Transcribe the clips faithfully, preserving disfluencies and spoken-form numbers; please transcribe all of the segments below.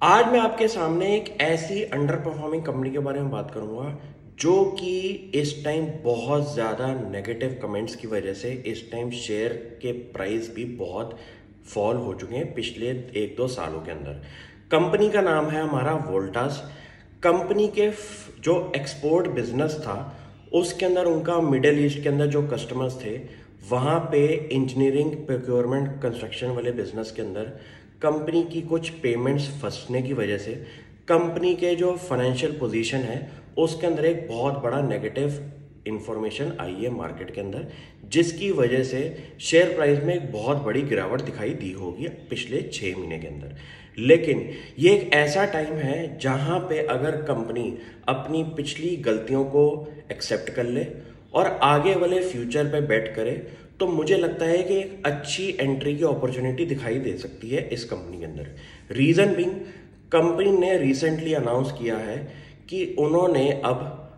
आज मैं आपके सामने एक ऐसी अंडर परफॉर्मिंग कंपनी के बारे में बात करूंगा जो कि इस टाइम बहुत ज़्यादा नेगेटिव कमेंट्स की वजह से इस टाइम शेयर के प्राइस भी बहुत फॉल हो चुके हैं पिछले एक दो सालों के अंदर। कंपनी का नाम है हमारा वोल्टास। कंपनी के जो एक्सपोर्ट बिजनेस था उसके अंदर उनका मिडिल ईस्ट के अंदर जो कस्टमर्स थे वहाँ पे इंजीनियरिंग प्रोक्योरमेंट कंस्ट्रक्शन वाले बिजनेस के अंदर कंपनी की कुछ पेमेंट्स फंसने की वजह से कंपनी के जो फाइनेंशियल पोजीशन है उसके अंदर एक बहुत बड़ा नेगेटिव इंफॉर्मेशन आई है मार्केट के अंदर, जिसकी वजह से शेयर प्राइस में एक बहुत बड़ी गिरावट दिखाई दी होगी पिछले छः महीने के अंदर। लेकिन ये एक ऐसा टाइम है जहां पे अगर कंपनी अपनी पिछली गलतियों को एक्सेप्ट कर ले और आगे वाले फ्यूचर पे बेट करे तो मुझे लगता है कि एक अच्छी एंट्री की अपॉर्चुनिटी दिखाई दे सकती है इस कंपनी के अंदर। रीजन बिंग, कंपनी ने रिसेंटली अनाउंस किया है कि उन्होंने अब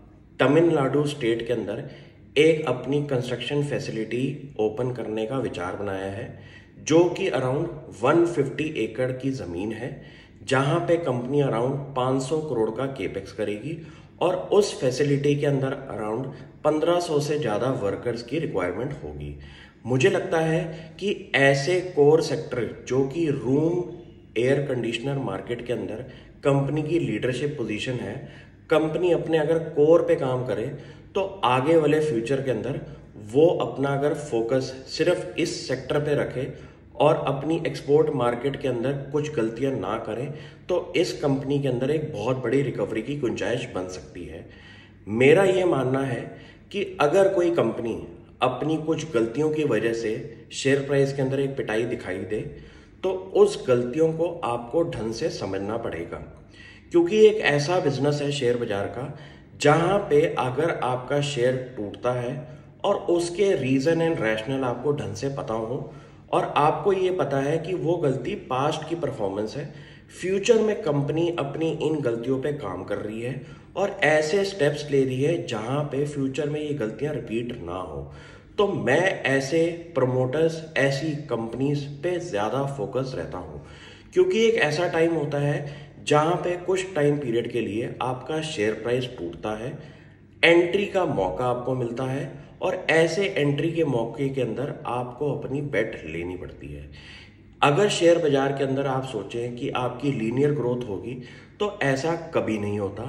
तमिलनाडु स्टेट के अंदर एक अपनी कंस्ट्रक्शन फैसिलिटी ओपन करने का विचार बनाया है, जो कि अराउंड एक सौ पचास एकड़ की ज़मीन है, जहां पे कंपनी अराउंड पाँच सौ करोड़ का केपेक्स करेगी और उस फैसिलिटी के अंदर अराउंड पंद्रह सौ से ज़्यादा वर्कर्स की रिक्वायरमेंट होगी। मुझे लगता है कि ऐसे कोर सेक्टर जो कि रूम एयर कंडीशनर मार्केट के अंदर कंपनी की लीडरशिप पोजीशन है, कंपनी अपने अगर कोर पे काम करे तो आगे वाले फ्यूचर के अंदर वो अपना अगर फोकस सिर्फ इस सेक्टर पे रखे और अपनी एक्सपोर्ट मार्केट के अंदर कुछ गलतियां ना करें तो इस कंपनी के अंदर एक बहुत बड़ी रिकवरी की गुंजाइश बन सकती है। मेरा ये मानना है कि अगर कोई कंपनी अपनी कुछ गलतियों की वजह से शेयर प्राइस के अंदर एक पिटाई दिखाई दे तो उस गलतियों को आपको ढंग से समझना पड़ेगा, क्योंकि एक ऐसा बिजनेस है शेयर बाजार का जहां पे अगर आपका शेयर टूटता है और उसके रीजन एंड रैशनल आपको ढंग से पता हो और आपको ये पता है कि वो गलती पास्ट की परफॉर्मेंस है, फ्यूचर में कंपनी अपनी इन गलतियों पे काम कर रही है और ऐसे स्टेप्स ले रही है जहां पे फ्यूचर में ये गलतियां रिपीट ना हो, तो मैं ऐसे प्रमोटर्स, ऐसी कंपनीज पे ज़्यादा फोकस रहता हूं, क्योंकि एक ऐसा टाइम होता है जहां पे कुछ टाइम पीरियड के लिए आपका शेयर प्राइस टूटता है, एंट्री का मौका आपको मिलता है और ऐसे एंट्री के मौके के अंदर आपको अपनी बेट लेनी पड़ती है। अगर शेयर बाजार के अंदर आप सोचें कि आपकी लीनियर ग्रोथ होगी तो ऐसा कभी नहीं होता।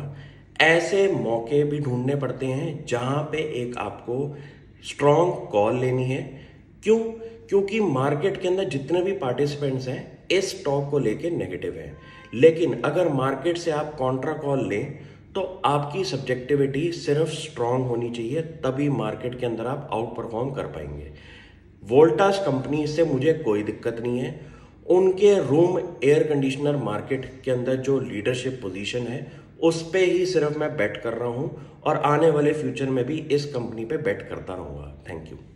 ऐसे मौके भी ढूंढने पड़ते हैं जहां पे एक आपको स्ट्रॉन्ग कॉल लेनी है। क्यों? क्योंकि मार्केट के अंदर जितने भी पार्टिसिपेंट्स हैं इस स्टॉक को लेके नेगेटिव हैं, लेकिन अगर मार्केट से आप कॉन्ट्रा कॉल लें तो आपकी सब्जेक्टिविटी सिर्फ स्ट्रांग होनी चाहिए, तभी मार्केट के अंदर आप आउट परफॉर्म कर पाएंगे। वोल्टास कंपनी से मुझे कोई दिक्कत नहीं है, उनके रूम एयर कंडीशनर मार्केट के अंदर जो लीडरशिप पोजीशन है उस पे ही सिर्फ मैं बेट कर रहा हूं और आने वाले फ्यूचर में भी इस कंपनी पे बेट करता रहूंगा। Thank you.